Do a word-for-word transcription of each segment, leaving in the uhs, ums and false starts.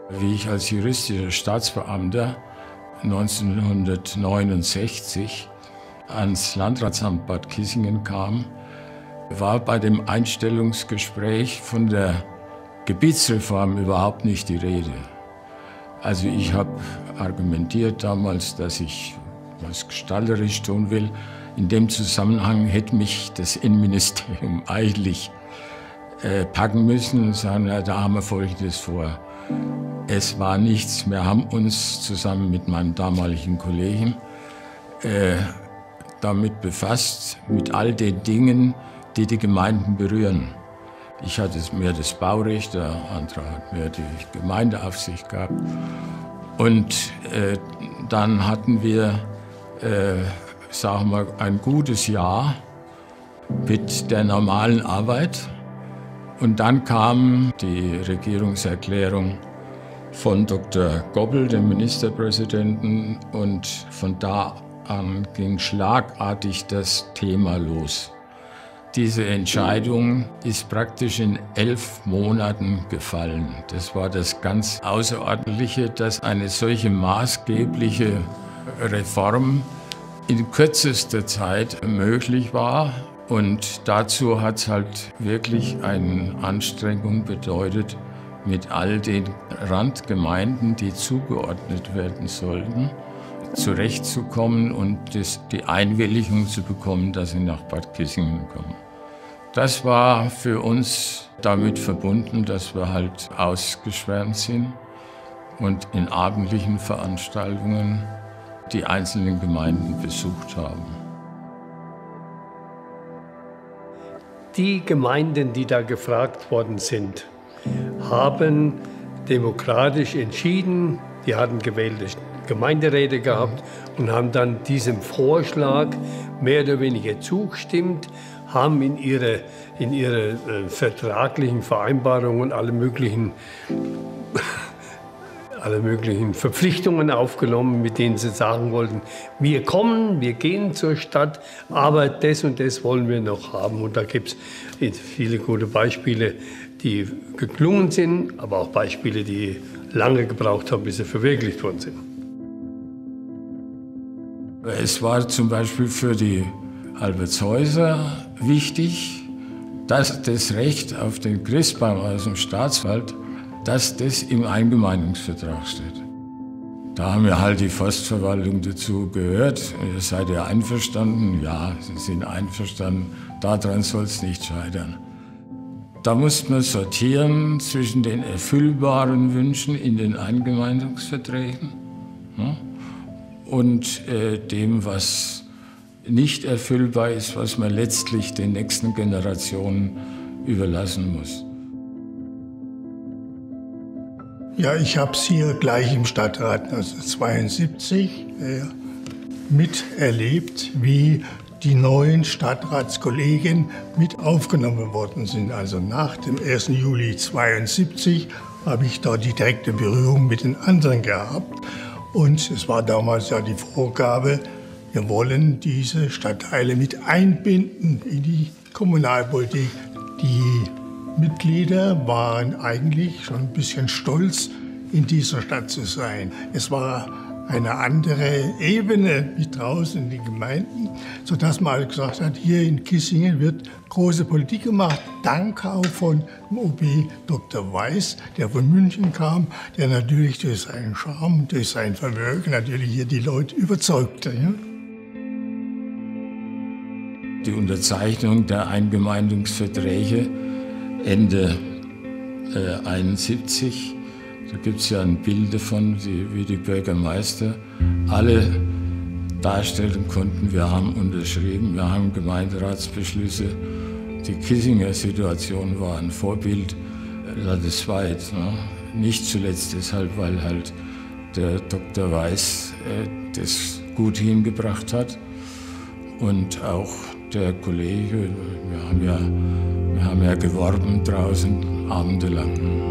Wie ich als juristischer Staatsbeamter neunzehnhundertneunundsechzig ans Landratsamt Bad Kissingen kam, war bei dem Einstellungsgespräch von der Gebietsreform überhaupt nicht die Rede. Also ich habe argumentiert damals, dass ich was gestalterisch tun will. In dem Zusammenhang hätte mich das Innenministerium eigentlich äh, packen müssen und sagen, ja, da haben wir Folgendes vor. Es war nichts. Wir haben uns zusammen mit meinem damaligen Kollegen äh, damit befasst, mit all den Dingen, die die Gemeinden berühren. Ich hatte mehr das Baurecht, der andere hat mehr die Gemeindeaufsicht gehabt. Und äh, dann hatten wir, äh, sagen wir, ein gutes Jahr mit der normalen Arbeit. Und dann kam die Regierungserklärung von Doktor Goppel, dem Ministerpräsidenten, und von da an ging schlagartig das Thema los. Diese Entscheidung ist praktisch in elf Monaten gefallen. Das war das ganz Außerordentliche, dass eine solche maßgebliche Reform in kürzester Zeit möglich war. Und dazu hat es halt wirklich eine Anstrengung bedeutet, mit all den Randgemeinden, die zugeordnet werden sollten, zurechtzukommen und das, die Einwilligung zu bekommen, dass sie nach Bad Kissingen kommen. Das war für uns damit verbunden, dass wir halt ausgeschwärmt sind und in abendlichen Veranstaltungen die einzelnen Gemeinden besucht haben. Die Gemeinden, die da gefragt worden sind, haben demokratisch entschieden, die hatten gewählte Gemeinderäte gehabt und haben dann diesem Vorschlag mehr oder weniger zugestimmt, haben in ihre, in ihre äh, vertraglichen Vereinbarungen alle möglichen, alle möglichen Verpflichtungen aufgenommen, mit denen sie sagen wollten, wir kommen, wir gehen zur Stadt, aber das und das wollen wir noch haben. Und da gibt es viele gute Beispiele, die geklungen sind, aber auch Beispiele, die lange gebraucht haben, bis sie verwirklicht worden sind. Es war zum Beispiel für die Albertshäuser wichtig, dass das Recht auf den Christbaum aus dem Staatswald, dass das im Eingemeindungsvertrag steht. Da haben wir halt die Forstverwaltung dazu gehört. Ihr seid ja einverstanden? Ja, Sie sind einverstanden. Daran soll es nicht scheitern. Da muss man sortieren zwischen den erfüllbaren Wünschen in den Eingemeindungsverträgen, ne, und äh, dem, was nicht erfüllbar ist, was man letztlich den nächsten Generationen überlassen muss. Ja, ich habe es hier gleich im Stadtrat neunzehnhundertzweiundsiebzig äh, miterlebt, wie die neuen Stadtratskollegen mit aufgenommen worden sind. Also nach dem ersten Juli zweiundsiebzig habe ich da die direkte Berührung mit den anderen gehabt. Und es war damals ja die Vorgabe, wir wollen diese Stadtteile mit einbinden in die Kommunalpolitik. Die Mitglieder waren eigentlich schon ein bisschen stolz, in dieser Stadt zu sein. Es war eine andere Ebene wie draußen in den Gemeinden, sodass man halt gesagt hat, hier in Kissingen wird große Politik gemacht. Dank auch von dem O B Doktor Weiß, der von München kam, der natürlich durch seinen Charme, durch sein Vermögen natürlich hier die Leute überzeugte. Ja? Die Unterzeichnung der Eingemeindungsverträge Ende äh, einundsiebzig, da gibt es ja ein Bild davon, wie die Bürgermeister alle darstellen konnten, wir haben unterschrieben, wir haben Gemeinderatsbeschlüsse. Die Kissinger Situation war ein Vorbild landesweit. Ne? Nicht zuletzt deshalb, weil halt der Doktor Weiß äh, das gut hingebracht hat und auch der Kollege, wir haben ja, wir haben ja geworben draußen abendelang.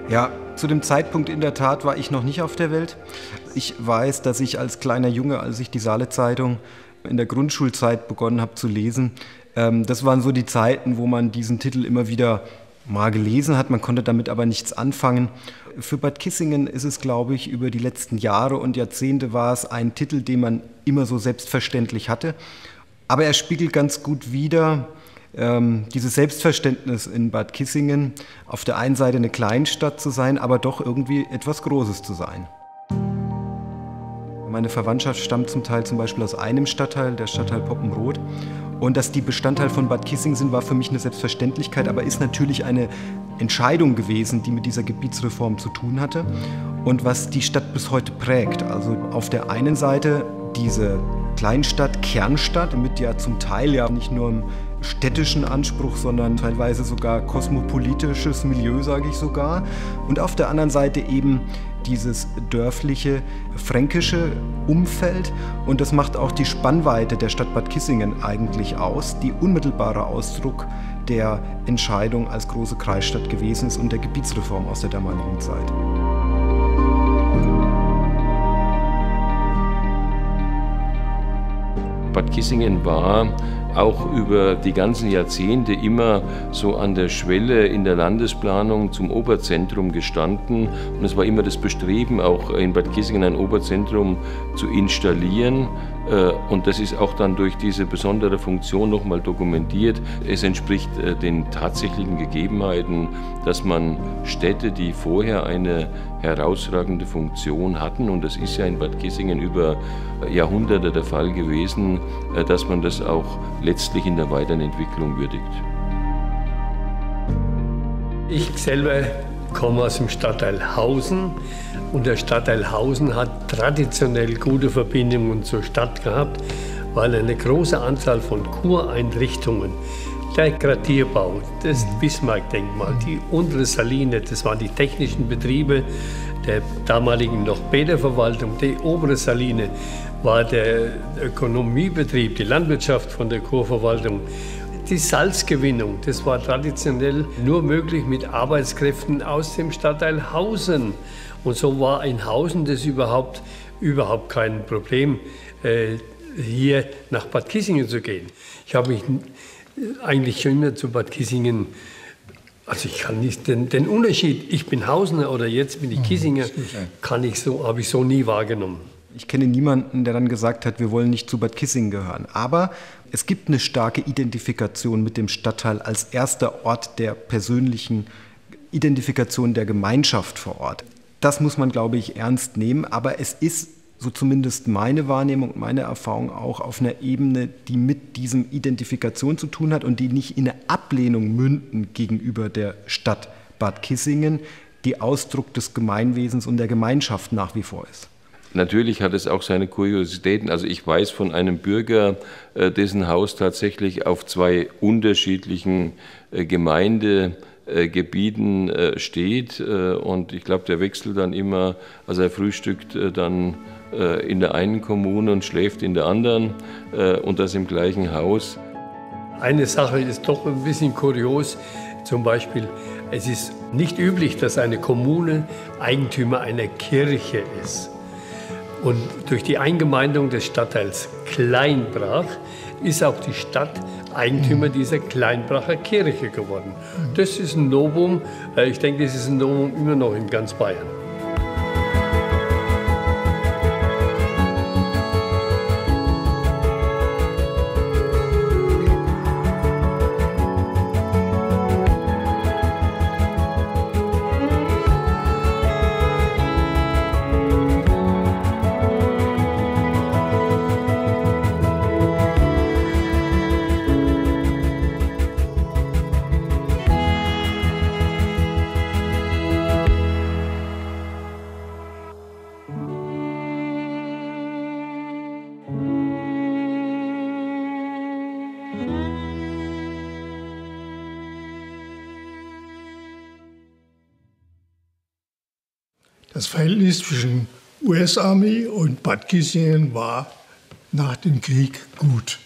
Ja, zu dem Zeitpunkt in der Tat war ich noch nicht auf der Welt. Ich weiß, dass ich als kleiner Junge, als ich die Saale-Zeitung in der Grundschulzeit begonnen habe zu lesen, ähm, das waren so die Zeiten, wo man diesen Titel immer wieder mal gelesen hat. Man konnte damit aber nichts anfangen. Für Bad Kissingen ist es, glaube ich, über die letzten Jahre und Jahrzehnte war es ein Titel, den man immer so selbstverständlich hatte. Aber er spiegelt ganz gut wider ähm, dieses Selbstverständnis in Bad Kissingen, auf der einen Seite eine Kleinstadt zu sein, aber doch irgendwie etwas Großes zu sein. Meine Verwandtschaft stammt zum Teil zum Beispiel aus einem Stadtteil, der Stadtteil Poppenrot. Und dass die Bestandteil von Bad Kissingen sind, war für mich eine Selbstverständlichkeit, aber ist natürlich eine Entscheidung gewesen, die mit dieser Gebietsreform zu tun hatte und was die Stadt bis heute prägt. Also auf der einen Seite diese Kleinstadt, Kernstadt mit ja zum Teil ja nicht nur einem städtischen Anspruch, sondern teilweise sogar kosmopolitisches Milieu, sage ich sogar. Und auf der anderen Seite eben dieses dörfliche, fränkische Umfeld. Und das macht auch die Spannweite der Stadt Bad Kissingen eigentlich aus, die unmittelbare Ausdruck der Entscheidung als große Kreisstadt gewesen ist und der Gebietsreform aus der damaligen Zeit. Bad Kissingen war auch über die ganzen Jahrzehnte immer so an der Schwelle in der Landesplanung zum Oberzentrum gestanden. Und es war immer das Bestreben, auch in Bad Kissingen ein Oberzentrum zu installieren. Und das ist auch dann durch diese besondere Funktion nochmal dokumentiert. Es entspricht den tatsächlichen Gegebenheiten, dass man Städte, die vorher eine herausragende Funktion hatten, und das ist ja in Bad Kissingen über Jahrhunderte der Fall gewesen, dass man das auch letztlich in der weiteren Entwicklung würdigt. Ich selber komme aus dem Stadtteil Hausen und der Stadtteil Hausen hat traditionell gute Verbindungen zur Stadt gehabt, weil eine große Anzahl von Kureinrichtungen, der Quartierbau, das Bismarck-Denkmal, die untere Saline, das waren die technischen Betriebe der damaligen noch Bäderverwaltung, die obere Saline war der Ökonomiebetrieb, die Landwirtschaft von der Kurverwaltung. Die Salzgewinnung, das war traditionell nur möglich mit Arbeitskräften aus dem Stadtteil Hausen. Und so war in Hausen das überhaupt, überhaupt kein Problem, äh, hier nach Bad Kissingen zu gehen. Ich habe mich eigentlich schon immer zu Bad Kissingen, also ich kann nicht den, den Unterschied, ich bin Hausener oder jetzt bin ich Kissinger, kann ich so, habe ich so nie wahrgenommen. Ich kenne niemanden, der dann gesagt hat, wir wollen nicht zu Bad Kissingen gehören. Aber es gibt eine starke Identifikation mit dem Stadtteil als erster Ort der persönlichen Identifikation der Gemeinschaft vor Ort. Das muss man, glaube ich, ernst nehmen. Aber es ist, so zumindest meine Wahrnehmung und meine Erfahrung, auch auf einer Ebene, die mit diesem Identifikation zu tun hat und die nicht in eine Ablehnung münden gegenüber der Stadt Bad Kissingen, die Ausdruck des Gemeinwesens und der Gemeinschaft nach wie vor ist. Natürlich hat es auch seine Kuriositäten. Also ich weiß von einem Bürger, dessen Haus tatsächlich auf zwei unterschiedlichen Gemeindegebieten steht. Und ich glaube, der wechselt dann immer, also er frühstückt dann in der einen Kommune und schläft in der anderen und das im gleichen Haus. Eine Sache ist doch ein bisschen kurios. Zum Beispiel, es ist nicht üblich, dass eine Kommune Eigentümer einer Kirche ist. Und durch die Eingemeindung des Stadtteils Kleinbrach ist auch die Stadt Eigentümer dieser Kleinbracher Kirche geworden. Das ist ein Novum. Ich denke, das ist ein Novum immer noch in ganz Bayern. Das Verhältnis zwischen U S-Armee und Bad Kissingen war nach dem Krieg gut.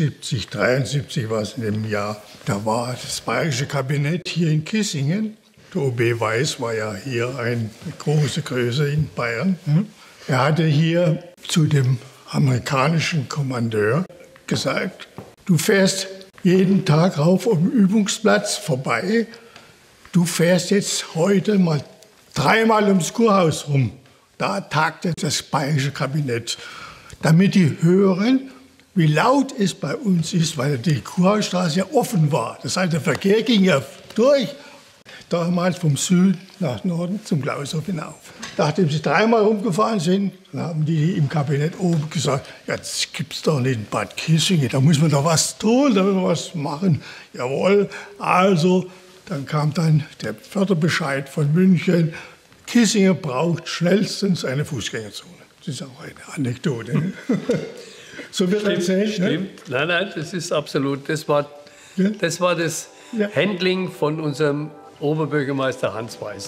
zweiundsiebzig, dreiundsiebzig war es in dem Jahr. Da war das bayerische Kabinett hier in Kissingen Der O B Weiß war ja hier eine große Größe in Bayern. Er hatte hier zu dem amerikanischen Kommandeur gesagt, du fährst jeden Tag rauf um den Übungsplatz vorbei. Du fährst jetzt heute mal dreimal ums Kurhaus rum. Da tagte das bayerische Kabinett, damit die hören, wie laut es bei uns ist, weil die Kurhausstraße ja offen war. Das heißt, der Verkehr ging ja durch, damals vom Süden nach Norden zum Klaushof hinauf. Nachdem sie dreimal rumgefahren sind, dann haben die im Kabinett oben gesagt, ja, das gibt's doch nicht in Bad Kissingen, da muss man doch was tun, da müssen wir was machen. Jawohl, also, dann kam dann der Förderbescheid von München, Kissingen braucht schnellstens eine Fußgängerzone. Das ist auch eine Anekdote. So wird Stimmt, erzählt. stimmt. Ne? Nein, nein, das ist absolut. Das war Ja. das, war das Ja. Handling von unserem Oberbürgermeister Hans Weiß.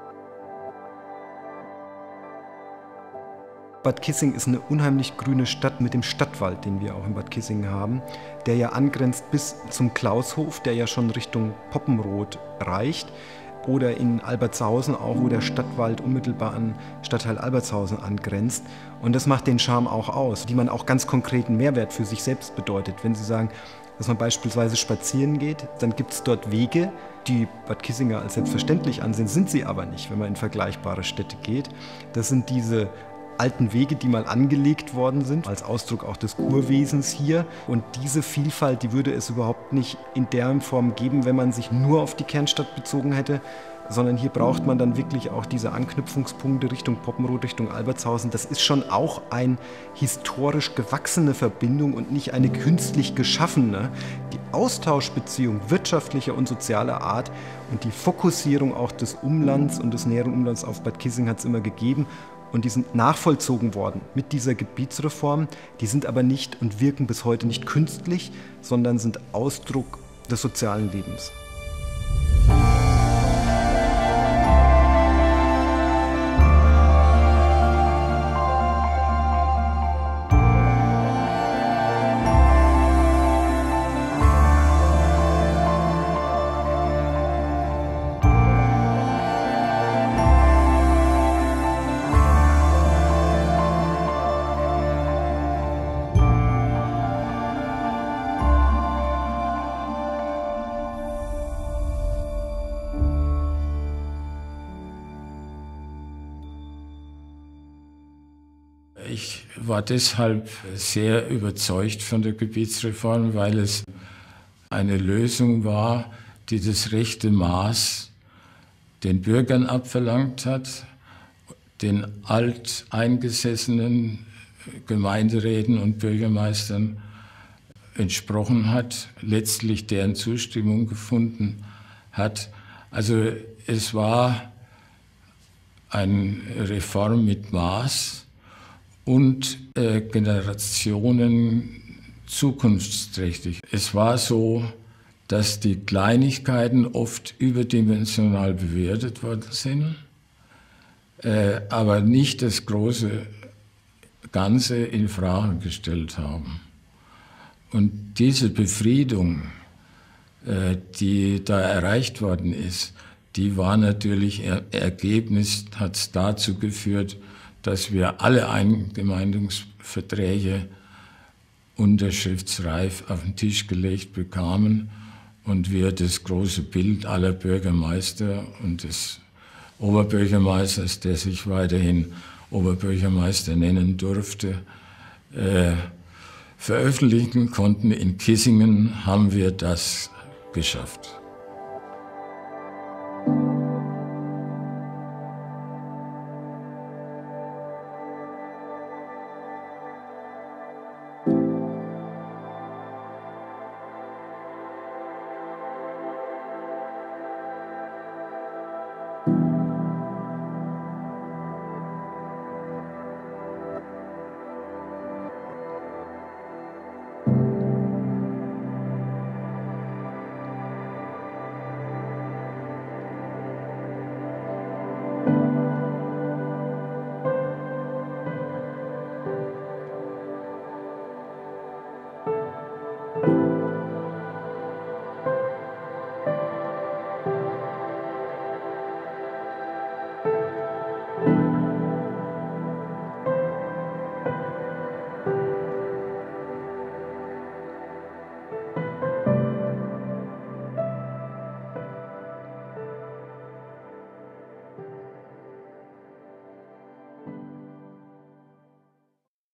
Bad Kissingen ist eine unheimlich grüne Stadt mit dem Stadtwald, den wir auch in Bad Kissingen haben, der ja angrenzt bis zum Klaushof, der ja schon Richtung Poppenrot reicht. Oder in Albertshausen auch, wo der Stadtwald unmittelbar an Stadtteil Albertshausen angrenzt. Und das macht den Charme auch aus, die man auch ganz konkreten Mehrwert für sich selbst bedeutet. Wenn Sie sagen, dass man beispielsweise spazieren geht, dann gibt es dort Wege, die Bad Kissinger als selbstverständlich ansehen, sind sie aber nicht, wenn man in vergleichbare Städte geht. Das sind diese alten Wege, die mal angelegt worden sind, als Ausdruck auch des Kurwesens hier. Und diese Vielfalt, die würde es überhaupt nicht in der Form geben, wenn man sich nur auf die Kernstadt bezogen hätte, sondern hier braucht man dann wirklich auch diese Anknüpfungspunkte Richtung Poppenrot, Richtung Albertshausen. Das ist schon auch eine historisch gewachsene Verbindung und nicht eine künstlich geschaffene. Die Austauschbeziehung wirtschaftlicher und sozialer Art und die Fokussierung auch des Umlands und des näheren Umlands auf Bad Kissingen hat es immer gegeben. Und die sind nachvollzogen worden mit dieser Gebietsreform. Die sind aber nicht und wirken bis heute nicht künstlich, sondern sind Ausdruck des sozialen Lebens. Ich war deshalb sehr überzeugt von der Gebietsreform, weil es eine Lösung war, die das rechte Maß den Bürgern abverlangt hat, den alteingesessenen Gemeinderäten und Bürgermeistern entsprochen hat, letztlich deren Zustimmung gefunden hat. Also es war eine Reform mit Maß und äh, Generationen zukunftsträchtig. Es war so, dass die Kleinigkeiten oft überdimensional bewertet worden sind, äh, aber nicht das große Ganze in Frage gestellt haben. Und diese Befriedung, äh, die da erreicht worden ist, die war natürlich er Ergebnis, hat es dazu geführt, dass wir alle Eingemeindungsverträge unterschriftsreif auf den Tisch gelegt bekamen und wir das große Bild aller Bürgermeister und des Oberbürgermeisters, der sich weiterhin Oberbürgermeister nennen durfte, äh, veröffentlichen konnten. In Kissingen haben wir das geschafft.